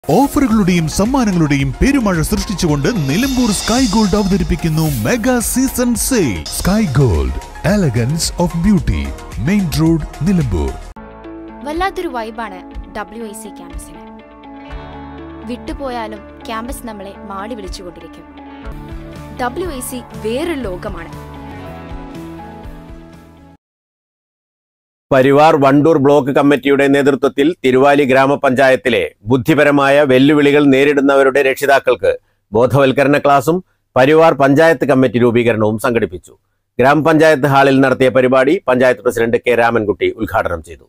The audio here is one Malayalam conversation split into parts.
ഓഫറുകളുടെയും സമ്മാനങ്ങളുടെയും പെരുമഴ സൃഷ്ടിച്ചുകൊണ്ട് നിലമ്പൂർ സ്കൈ ഗോൾഡ് അവതരിപ്പിക്കുന്നു mega season sale. Sky Gold, elegance of beauty, main road, Nilambur. വല്ലാത്തൊരു വൈബാണ് WIC ക്യാമ്പസിന്. വിട്ടുപോയാലും ക്യാമ്പസ് നമ്മളെ മാടി വിളിച്ചുകൊണ്ടിരിക്കും. WIC വേറൊരു ലോകമാണ്. പരിവാർ വണ്ടൂർ ബ്ലോക്ക് കമ്മിറ്റിയുടെ നേതൃത്വത്തിൽ തിരുവാലി ഗ്രാമപഞ്ചായത്തിലെ ബുദ്ധിപരമായ വെല്ലുവിളികൾ നേരിടുന്നവരുടെ രക്ഷിതാക്കൾക്ക് ബോധവൽക്കരണ ക്ലാസും പരിവാർ പഞ്ചായത്ത് കമ്മിറ്റി രൂപീകരണവും സംഘടിപ്പിച്ചു. ഗ്രാമപഞ്ചായത്ത് ഹാളിൽ നടത്തിയ പരിപാടി പഞ്ചായത്ത് പ്രസിഡന്റ് കെ രാമൻകുട്ടി ഉദ്ഘാടനം ചെയ്തു.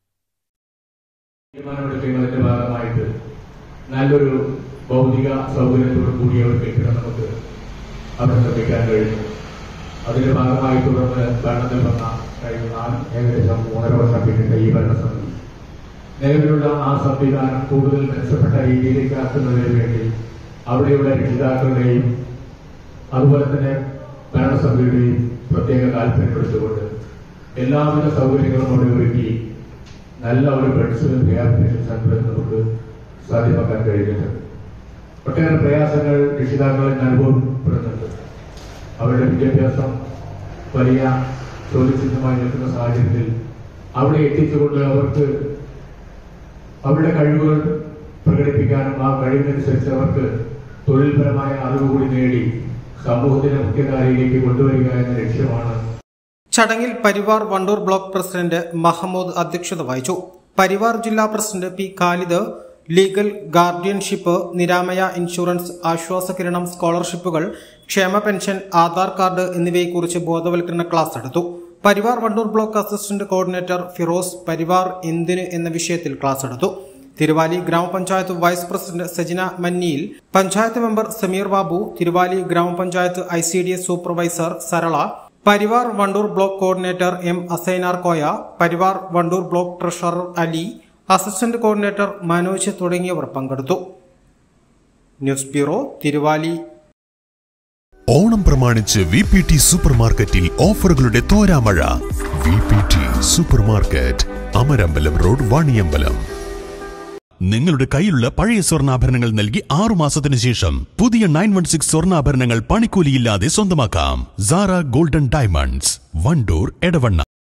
നല്ലൊരു ഭൗതിക സൗകര്യത്തോടു കൂടിയ ഒരു കെട്ടിടം നമുക്ക് അവിടെ നിർമ്മിക്കാൻ കഴിഞ്ഞു. അതിന്റെ ഭാഗമായി തുടർന്ന് ഭരണത്തിൽ വന്ന കഴിഞ്ഞ ഏകദേശം 3.5 വർഷം പിന്നിട്ട ഈ ഭരണസമിതി നിലവിലുള്ള ആ സംവിധാനം കൂടുതൽ മെച്ചപ്പെട്ട രീതിയിലേക്ക് ആക്കുന്നതിന് വേണ്ടി അവിടെയുള്ള രക്ഷിതാക്കളുടെയും അതുപോലെ തന്നെ ഭരണസമിതിയുടെയും പ്രത്യേക താല്പര്യപ്പെടുത്തുകൊണ്ട് എല്ലാവിധ സൗകര്യങ്ങളും അവിടെ ഒരുക്കി നല്ല ഒരു ബെഡ്സ് റിഹാബിലിറ്റേഷൻ സെന്റർ നമുക്ക് സാധ്യമാക്കാൻ കഴിഞ്ഞിട്ടുണ്ട്. ഒട്ടേറെ പ്രയാസങ്ങൾ രക്ഷിതാക്കളിൽ അനുഭവപ്പെടുന്നുണ്ട്. അവരുടെ വിദ്യാഭ്യാസം വലിയ ചോദ്യചിഹ്നമായി നിൽക്കുന്ന സാഹചര്യത്തിൽ അവിടെ എത്തിച്ചുകൊണ്ട് അവർക്ക് അവരുടെ കഴിവുകൾ പ്രകടിപ്പിക്കാനും ആ കഴിവിനനുസരിച്ച് അവർക്ക് തൊഴിൽപരമായ അറിവ് കൂടി നേടി സമൂഹത്തിന്റെ മുഖ്യധാരയിലേക്ക് കൊണ്ടുവരിക എന്ന ലക്ഷ്യമാണ്. ചടങ്ങിൽ പരിവാർ വണ്ടൂർ ബ്ലോക്ക് പ്രസിഡന്റ് മഹമ്മൂദ് അധ്യക്ഷത വഹിച്ചു. പരിവാർ ജില്ലാ president P Khalid legal guardianship, Niramaya insurance, Aswasakiranam സ്കോളർഷിപ്പുകൾ, ക്ഷേമ പെൻഷൻ, ആധാർ കാർഡ് എന്നിവയെക്കുറിച്ച് ബോധവൽക്കരണ ക്ലാസ് എടുത്തു. Parivar Wandoor block assistant coordinator Firoz Parivar എന്തിന് എന്ന വിഷയത്തിൽ ക്ലാസ് എടുത്തു. തിരുവാലി ഗ്രാമപഞ്ചായത്ത് vice president Sajina Manniyil, panchayat member Sameer Babu, Thiruvali ഗ്രാമപഞ്ചായത്ത് ICDS supervisor Sarala, Parivar Wandoor block coordinator M Asainar Koya, Parivar Wandoor block treasurer Ali, assistant coordinator Manoj തുടങ്ങിയവർ പങ്കെടുത്തു. News bureau, Thiruvali. ഓണം പ്രമാണിച്ച് VPT സൂപ്പർ മാർക്കറ്റിൽ ഓഫറുകളുടെ തോരാമഴ. VPT super market, Amarambalam road, Vaniyambalam. നിങ്ങളുടെ കയ്യിലുള്ള പഴയ സ്വർണ്ണാഭരണങ്ങൾ നൽകി 6 മാസത്തിനു ശേഷം പുതിയ 916 സ്വർണ്ണാഭരണങ്ങൾ പണിക്കൂലിയില്ലാതെ സ്വന്തമാക്കാം. Zara golden diamonds, Wandoor, Edavanna.